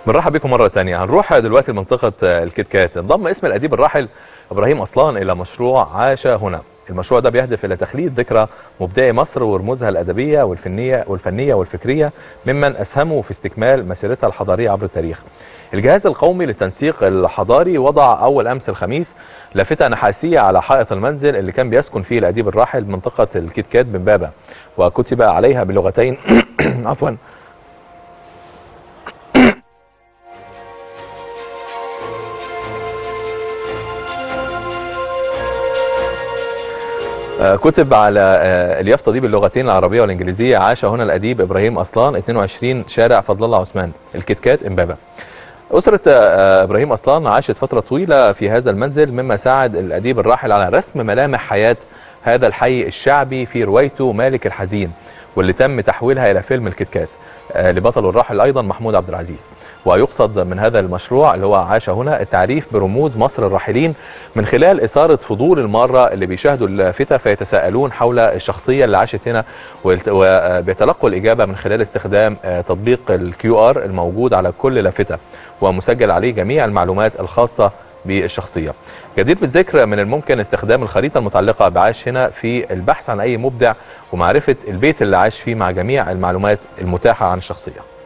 بنرحب بكم مرة تانية. هنروح دلوقتي لمنطقة الكيت كات. انضم اسم الأديب الراحل إبراهيم أصلان إلى مشروع عاش هنا. المشروع ده بيهدف إلى تخليد ذكرى مبدعي مصر ورموزها الأدبية والفنية والفكرية ممن أسهموا في استكمال مسيرتها الحضارية عبر التاريخ. الجهاز القومي للتنسيق الحضاري وضع أول أمس الخميس لافتة نحاسية على حائط المنزل اللي كان بيسكن فيه الأديب الراحل بمنطقة الكيت كات بمبابة، وكتب عليها بلغتين عفوا كتب على اليافطة دي باللغتين العربية والإنجليزية: عاش هنا الأديب إبراهيم أصلان، 22 شارع فضل الله عثمان، الكيت كات إمبابة. أسرة إبراهيم أصلان عاشت فترة طويلة في هذا المنزل، مما ساعد الأديب الراحل على رسم ملامح حياة هذا الحي الشعبي في روايته مالك الحزين، واللي تم تحويلها إلى فيلم الكيت كات لبطل الراحل أيضا محمود عبد العزيز. ويقصد من هذا المشروع اللي هو عاش هنا التعريف برموز مصر الراحلين من خلال إثارة فضول المارة اللي بيشاهدوا اللافتة فيتساءلون حول الشخصية اللي عاشت هنا، وبيتلقوا الإجابة من خلال استخدام تطبيق الQR الموجود على كل لافتة، ومسجل عليه جميع المعلومات الخاصة بالشخصية. جدير بالذكر من الممكن استخدام الخريطة المتعلقة بعاش هنا في البحث عن أي مبدع ومعرفة البيت اللي عاش فيه مع جميع المعلومات المتاحة عن الشخصية.